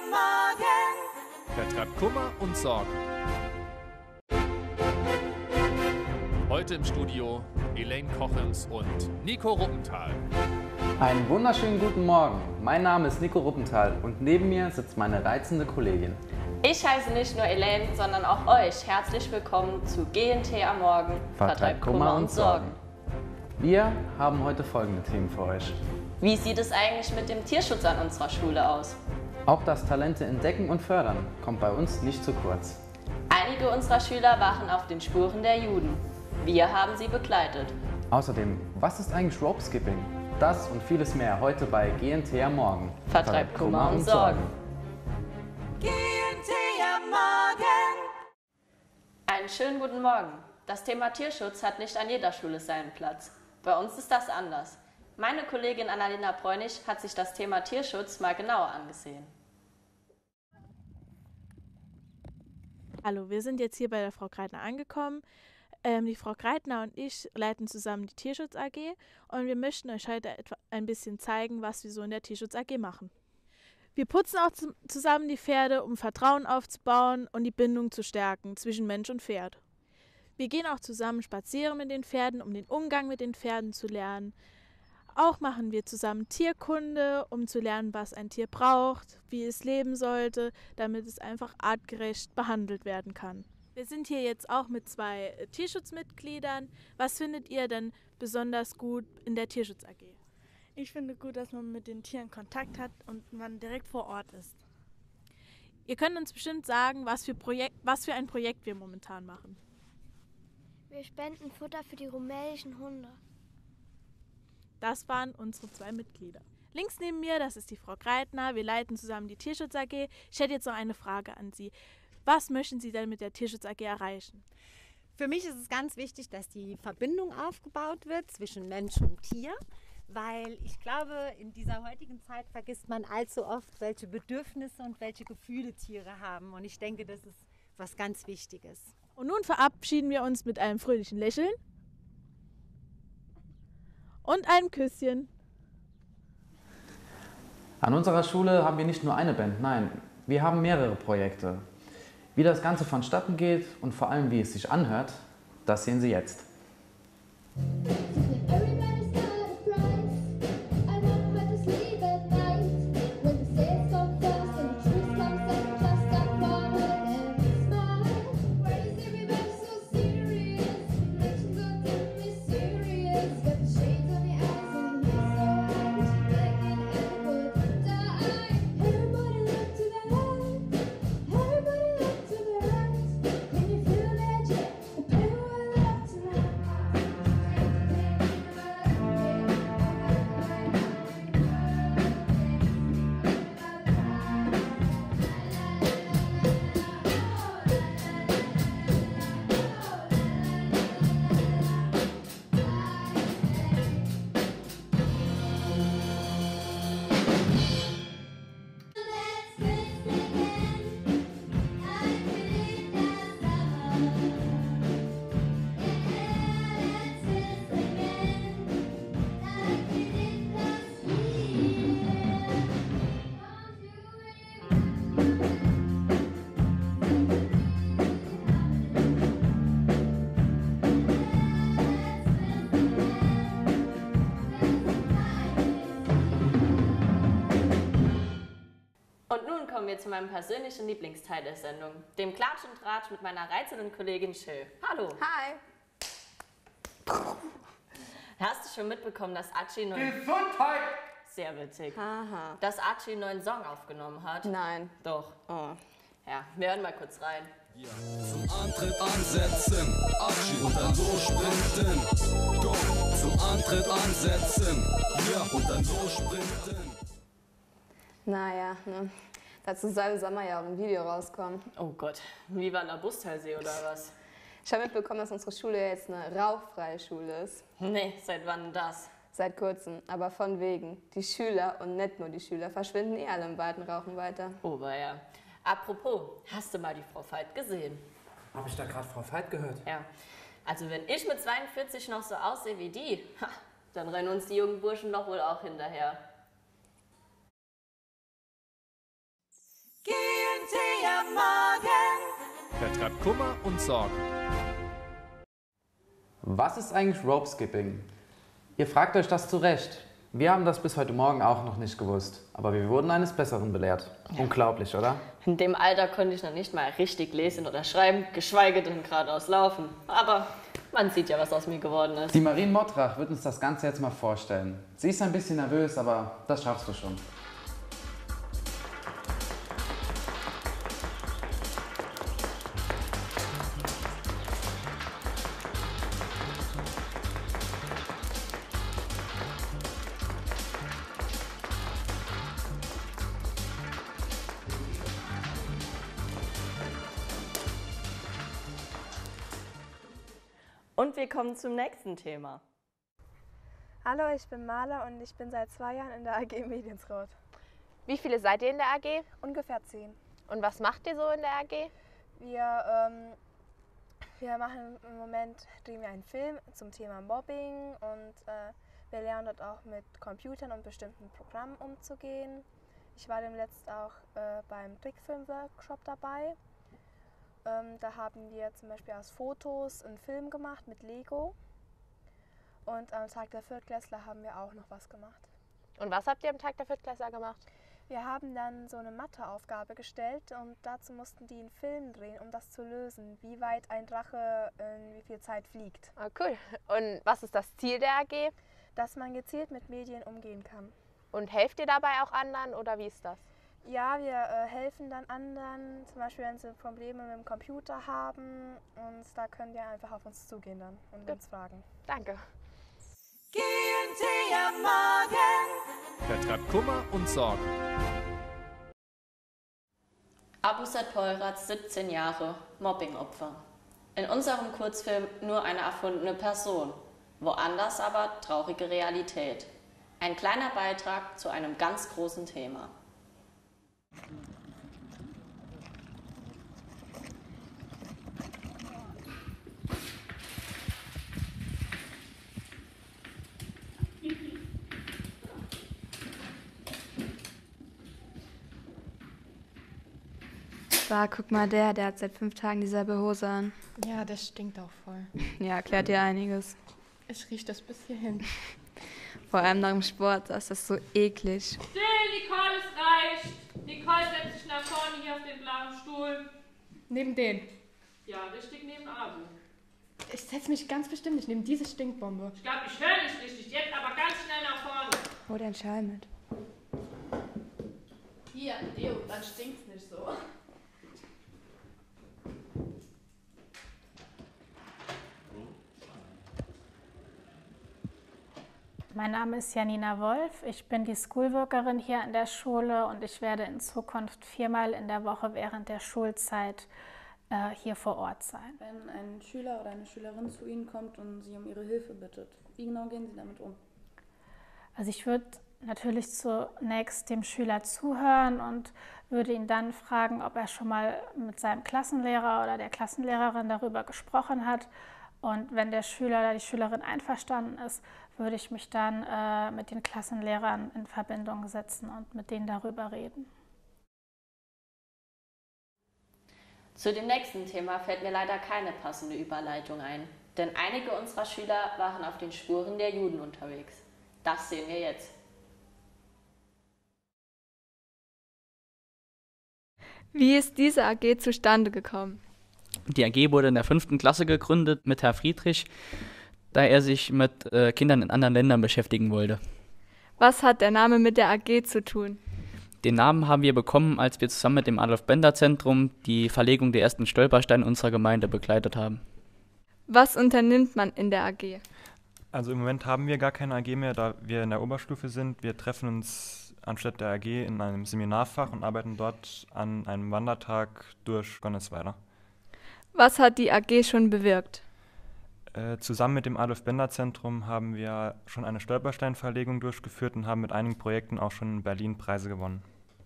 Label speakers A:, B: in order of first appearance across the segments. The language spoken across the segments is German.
A: Morgen vertreibt Kummer und Sorgen. Heute im Studio Elaine Kochens und Nico Ruppenthal.
B: Einen wunderschönen guten Morgen. Mein Name ist Nico Ruppenthal und neben mir sitzt meine reizende Kollegin.
C: Ich heiße nicht nur Elaine, sondern auch euch herzlich willkommen zu GNT am Morgen
B: Vertreibt Kummer und Sorgen. Wir haben heute folgende Themen für euch.
C: Wie sieht es eigentlich mit dem Tierschutz an unserer Schule aus?
B: Auch das Talente entdecken und fördern kommt bei uns nicht zu kurz.
C: Einige unserer Schüler waren auf den Spuren der Juden. Wir haben sie begleitet.
B: Außerdem, was ist eigentlich Rope Skipping? Das und vieles mehr heute bei GNT am Morgen.
C: Vertreibt Kummer und Sorgen.
D: GNT am Morgen.
C: Einen schönen guten Morgen. Das Thema Tierschutz hat nicht an jeder Schule seinen Platz. Bei uns ist das anders. Meine Kollegin Annalena Bräunig hat sich das Thema Tierschutz mal genauer angesehen.
E: Hallo, wir sind jetzt hier bei der Frau Greitner angekommen. Die Frau Greitner und ich leiten zusammen die Tierschutz AG und wir möchten euch heute ein bisschen zeigen, was wir so in der Tierschutz AG machen. Wir putzen auch zusammen die Pferde, um Vertrauen aufzubauen und die Bindung zu stärken zwischen Mensch und Pferd. Wir gehen auch zusammen spazieren mit den Pferden, um den Umgang mit den Pferden zu lernen. Auch machen wir zusammen Tierkunde, um zu lernen, was ein Tier braucht, wie es leben sollte, damit es einfach artgerecht behandelt werden kann. Wir sind hier jetzt auch mit 2 Tierschutzmitgliedern. Was findet ihr denn besonders gut in der Tierschutz AG?
F: Ich finde gut, dass man mit den Tieren Kontakt hat und man direkt vor Ort ist.
E: Ihr könnt uns bestimmt sagen, was für ein Projekt wir momentan machen.
G: Wir spenden Futter für die rumänischen Hunde.
E: Das waren unsere 2 Mitglieder. Links neben mir, das ist die Frau Greitner. Wir leiten zusammen die Tierschutz AG. Ich hätte jetzt noch eine Frage an Sie. Was möchten Sie denn mit der Tierschutz AG erreichen?
H: Für mich ist es ganz wichtig, dass die Verbindung aufgebaut wird zwischen Mensch und Tier, weil ich glaube, in dieser heutigen Zeit vergisst man allzu oft, welche Bedürfnisse und welche Gefühle Tiere haben. Und ich denke, das ist was ganz Wichtiges.
E: Und nun verabschieden wir uns mit einem fröhlichen Lächeln und einem Küsschen.
B: An unserer Schule haben wir nicht nur eine Band, nein, wir haben mehrere Projekte. Wie das Ganze vonstatten geht und vor allem wie es sich anhört, das sehen Sie jetzt.
C: Kommen wir zu meinem persönlichen Lieblingsteil der Sendung, dem Klatsch und Tratsch mit meiner reizenden Kollegin Chill. Hallo.
I: Hi.
C: Hast du schon mitbekommen, dass Archie
J: Gesundheit!
C: Sehr witzig.
I: Aha.
C: Dass Archie einen neuen Song aufgenommen hat?
I: Nein.
C: Doch.
I: Oh.
C: Ja, wir hören mal kurz rein.
K: Ja. Zum Antritt ansetzen, Archie und dann so sprinten. Go, zum Antritt ansetzen, ja, und dann so sprinten.
I: Naja, ne. Dazu soll im Sommer ja auch ein Video rauskommen.
C: Oh Gott, Viva la Bustalsee oder was?
I: Ich habe mitbekommen, dass unsere Schule jetzt eine rauchfreie Schule ist.
C: Nee, seit wann das?
I: Seit kurzem, aber von wegen. Die Schüler und nicht nur die Schüler verschwinden alle im Wald und rauchen weiter.
C: Oh, ja. Apropos, hast du mal die Frau Veit gesehen?
J: Habe ich da gerade Frau Veit gehört?
C: Ja. Also wenn ich mit 42 noch so aussehe wie die, dann rennen uns die jungen Burschen doch wohl auch hinterher.
D: Gehen Sie am Morgen.
A: Vertreibt Kummer und Sorgen.
B: Was ist eigentlich Rope Skipping? Ihr fragt euch das zu Recht. Wir haben das bis heute Morgen auch noch nicht gewusst, aber wir wurden eines Besseren belehrt. Unglaublich, oder?
C: In dem Alter konnte ich noch nicht mal richtig lesen oder schreiben, geschweige denn geradeaus laufen. Aber man sieht ja, was aus mir geworden ist.
B: Die Marien Mottrach wird uns das Ganze jetzt mal vorstellen. Sie ist ein bisschen nervös, aber das schaffst du schon.
C: Und wir kommen zum nächsten Thema.
L: Hallo, ich bin Maler und ich bin seit 2 Jahren in der AG Medientraut.
M: Wie viele seid ihr in der AG?
L: Ungefähr 10.
M: Und was macht ihr so in der AG?
L: Wir machen im Moment, drehen wir einen Film zum Thema Mobbing und wir lernen dort auch mit Computern und bestimmten Programmen umzugehen. Ich war demnächst auch beim Trickfilm-Workshop dabei. Da haben wir zum Beispiel aus Fotos einen Film gemacht mit Lego. Und am Tag der Viertklässler haben wir auch noch was gemacht.
M: Und was habt ihr am Tag der Viertklässler gemacht?
L: Wir haben dann so eine Matheaufgabe gestellt und dazu mussten die einen Film drehen, um das zu lösen, wie weit ein Drache in wie viel Zeit fliegt.
M: Ah, cool. Und was ist das Ziel der AG?
L: Dass man gezielt mit Medien umgehen kann.
M: Und helft ihr dabei auch anderen oder wie ist das?
L: Ja, wir helfen dann anderen, zum Beispiel wenn sie Probleme mit dem Computer haben und da können die einfach auf uns zugehen dann und uns fragen.
M: Danke.
D: Gehen Sie am Morgen.
A: Vertreibt Kummer und Sorgen.
C: Abusat Poyraz, 17 Jahre, Mobbingopfer. In unserem Kurzfilm nur eine erfundene Person, woanders aber traurige Realität. Ein kleiner Beitrag zu einem ganz großen Thema.
N: Guck mal, der hat seit 5 Tagen dieselbe Hose an.
O: Ja, das stinkt auch voll.
N: Ja, erklärt dir einiges.
O: Ich riech das bis hierhin.
N: Vor allem nach dem Sport, das ist so eklig.
P: Still, Nicole, es reicht. Nicole, setz dich nach vorne hier auf den blauen Stuhl.
O: Neben den?
P: Ja, richtig neben Abu.
O: Ich setz mich ganz bestimmt nicht neben diese Stinkbombe.
P: Ich glaube, ich höre nicht richtig. Jetzt aber ganz schnell nach vorne.
N: Hol deinen Schal mit.
P: Hier, Deo, dann stinkt's nicht so.
Q: Mein Name ist Janina Wolf, ich bin die Schoolworkerin hier an der Schule und ich werde in Zukunft 4-mal in der Woche während der Schulzeit hier vor Ort sein.
R: Wenn ein Schüler oder eine Schülerin zu Ihnen kommt und Sie um Ihre Hilfe bittet, wie genau gehen Sie damit um?
Q: Also ich würde natürlich zunächst dem Schüler zuhören und würde ihn dann fragen, ob er schon mal mit seinem Klassenlehrer oder der Klassenlehrerin darüber gesprochen hat. Und wenn der Schüler oder die Schülerin einverstanden ist, würde ich mich dann mit den Klassenlehrern in Verbindung setzen und mit denen darüber reden.
C: Zu dem nächsten Thema fällt mir leider keine passende Überleitung ein, denn einige unserer Schüler waren auf den Spuren der Juden unterwegs. Das sehen wir jetzt.
N: Wie ist diese AG zustande gekommen?
S: Die AG wurde in der 5. Klasse gegründet mit Herr Friedrich, da er sich mit Kindern in anderen Ländern beschäftigen wollte.
N: Was hat der Name mit der AG zu tun?
S: Den Namen haben wir bekommen, als wir zusammen mit dem Adolf-Bender-Zentrum die Verlegung der ersten Stolpersteine unserer Gemeinde begleitet haben.
N: Was unternimmt man in der AG?
T: Also im Moment haben wir gar keine AG mehr, da wir in der Oberstufe sind. Wir treffen uns anstatt der AG in einem Seminarfach und arbeiten dort an einem Wandertag durch Gonnesweiler.
N: Was hat die AG schon bewirkt?
T: Zusammen mit dem Adolf-Bender-Zentrum haben wir schon eine Stolpersteinverlegung durchgeführt und haben mit einigen Projekten auch schon in Berlin Preise gewonnen.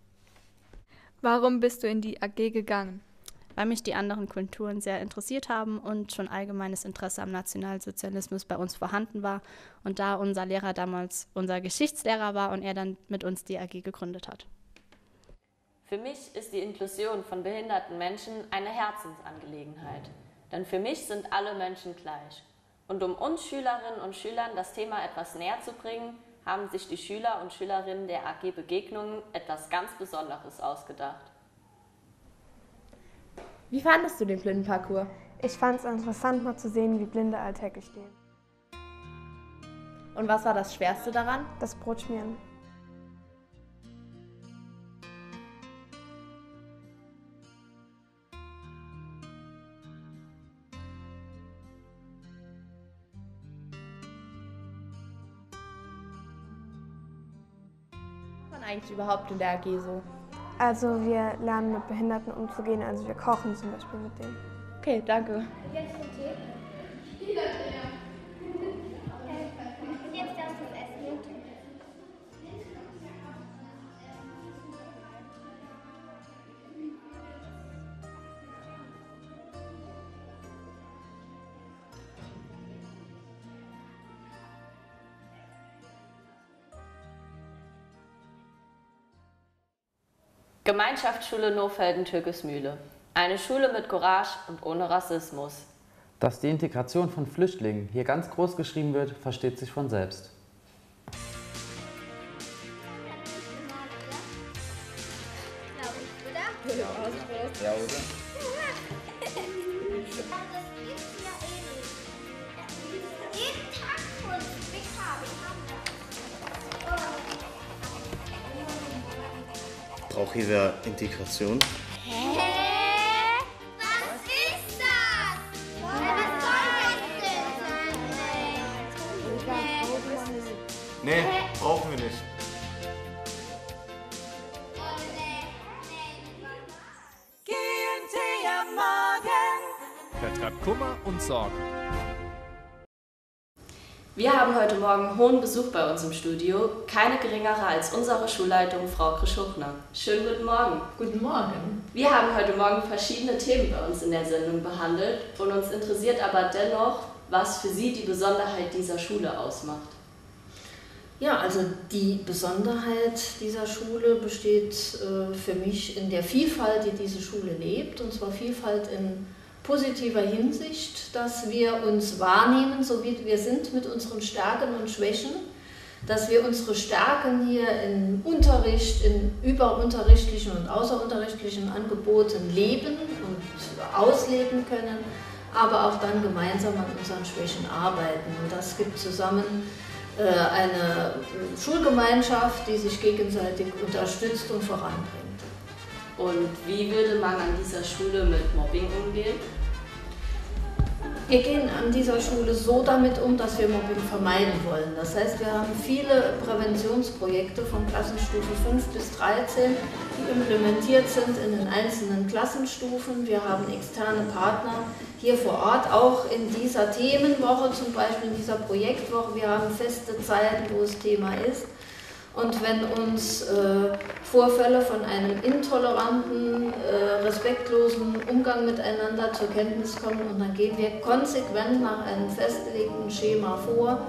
N: Warum bist du in die AG gegangen?
U: Weil mich die anderen Kulturen sehr interessiert haben und schon allgemeines Interesse am Nationalsozialismus bei uns vorhanden war. Und da unser Lehrer damals unser Geschichtslehrer war und er dann mit uns die AG gegründet hat.
C: Für mich ist die Inklusion von behinderten Menschen eine Herzensangelegenheit. Denn für mich sind alle Menschen gleich. Und um uns Schülerinnen und Schülern das Thema etwas näher zu bringen, haben sich die Schüler und Schülerinnen der AG Begegnungen etwas ganz Besonderes ausgedacht.
M: Wie fandest du den Blindenparcours?
L: Ich fand es interessant, mal zu sehen, wie Blinde alltäglich leben.
M: Und was war das Schwerste daran?
L: Das Brotschmieren.
M: Was man eigentlich überhaupt in der AG so?
L: Also wir lernen mit Behinderten umzugehen, also wir kochen zum Beispiel mit denen.
M: Okay, danke.
G: Jetzt darfst du es essen.
C: Gemeinschaftsschule Nohfelden-Türkismühle. Eine Schule mit Courage und ohne Rassismus.
B: Dass die Integration von Flüchtlingen hier ganz groß geschrieben wird, versteht sich von selbst.
K: Ja, oder?
F: Braucht jeder Integration?
G: Hä? Was ist das? Was soll das denn?
F: Nee, brauchen wir nicht.
D: GNT am Morgen.
A: Vertreibt Kummer und Sorgen.
C: Wir haben heute Morgen hohen Besuch bei uns im Studio, keine geringere als unsere Schulleitung, Frau Krischuchner. Schönen guten Morgen.
V: Guten Morgen.
C: Wir haben heute Morgen verschiedene Themen bei uns in der Sendung behandelt und uns interessiert aber dennoch, was für Sie die Besonderheit dieser Schule ausmacht.
V: Ja, also die Besonderheit dieser Schule besteht für mich in der Vielfalt, die diese Schule lebt, und zwar Vielfalt in positiver Hinsicht, dass wir uns wahrnehmen, so wie wir sind, mit unseren Stärken und Schwächen, dass wir unsere Stärken hier im Unterricht, in überunterrichtlichen und außerunterrichtlichen Angeboten leben und ausleben können, aber auch dann gemeinsam an unseren Schwächen arbeiten. Und das gibt zusammen eine Schulgemeinschaft, die sich gegenseitig unterstützt und voranbringt.
C: Und wie würde man an dieser Schule mit Mobbing umgehen?
V: Wir gehen an dieser Schule so damit um, dass wir Mobbing vermeiden wollen. Das heißt, wir haben viele Präventionsprojekte von Klassenstufe 5 bis 13, die implementiert sind in den einzelnen Klassenstufen. Wir haben externe Partner hier vor Ort, auch in dieser Themenwoche, zum Beispiel in dieser Projektwoche. Wir haben feste Zeiten, wo es Thema ist. Und wenn uns Vorfälle von einem intoleranten, respektlosen Umgang miteinander zur Kenntnis kommen, und dann gehen wir konsequent nach einem festgelegten Schema vor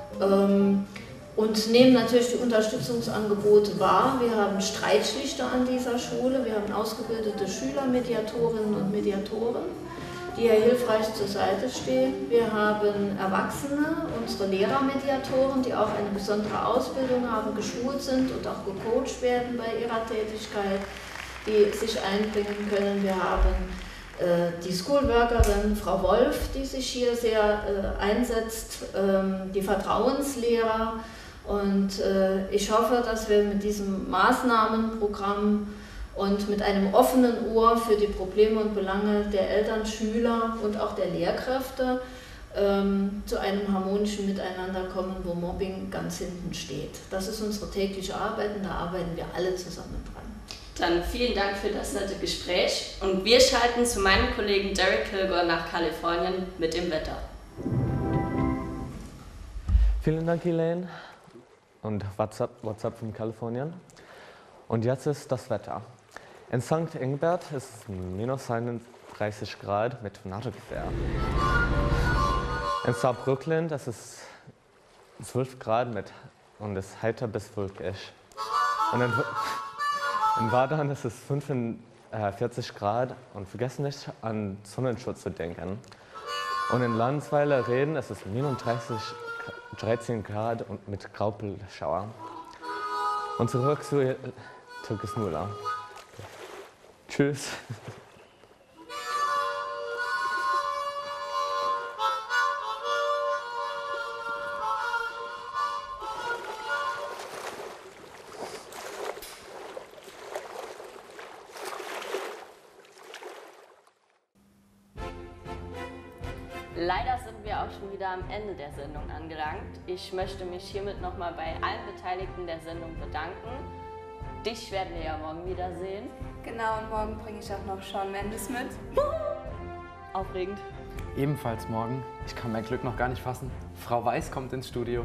V: und nehmen natürlich die Unterstützungsangebote wahr. Wir haben Streitschlichter an dieser Schule, wir haben ausgebildete Schülermediatorinnen und Mediatoren, die hier hilfreich zur Seite stehen. Wir haben Erwachsene, unsere Lehrermediatoren, die auch eine besondere Ausbildung haben, geschult sind und auch gecoacht werden bei ihrer Tätigkeit, die sich einbringen können. Wir haben die Schoolworkerin Frau Wolf, die sich hier sehr einsetzt, die Vertrauenslehrer. Und ich hoffe, dass wir mit diesem Maßnahmenprogramm und mit einem offenen Ohr für die Probleme und Belange der Eltern, Schüler und auch der Lehrkräfte zu einem harmonischen Miteinander kommen, wo Mobbing ganz hinten steht. Das ist unsere tägliche Arbeit und da arbeiten wir alle zusammen dran.
C: Dann vielen Dank für das nette Gespräch und wir schalten zu meinem Kollegen Derek Kilgore nach Kalifornien mit dem Wetter.
W: Vielen Dank, Elaine. Und what's up from Kalifornien? Und jetzt ist das Wetter. In St. Ingbert ist es minus 31 Grad mit Tornadogewehr. In Saarbrücken ist es 12 Grad und ist heiter bis wolkig. In Wadern ist es 45 Grad und vergessen nicht an Sonnenschutz zu denken. Und in Landsweiler Reden ist es -13 Grad und mit Graupelschauer. Und zurück zu Türkis Müller. Tschüss.
C: Leider sind wir auch schon wieder am Ende der Sendung angelangt. Ich möchte mich hiermit nochmal bei allen Beteiligten der Sendung bedanken. Dich werden wir ja morgen wiedersehen.
E: Genau, und morgen bringe ich auch noch Shawn Mendes mit.
C: Aufregend.
B: Ebenfalls morgen. Ich kann mein Glück noch gar nicht fassen. Frau Weiß kommt ins Studio.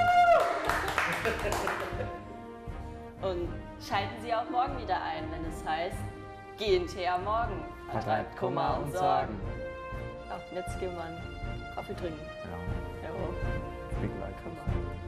C: Und schalten Sie auch morgen wieder ein, wenn es heißt GNTH morgen.
B: Vertreibt Kummer und Sorgen.
C: Ach, jetzt gehen wir einen Kaffee trinken.
B: Ja.
C: Ja.
B: Big like.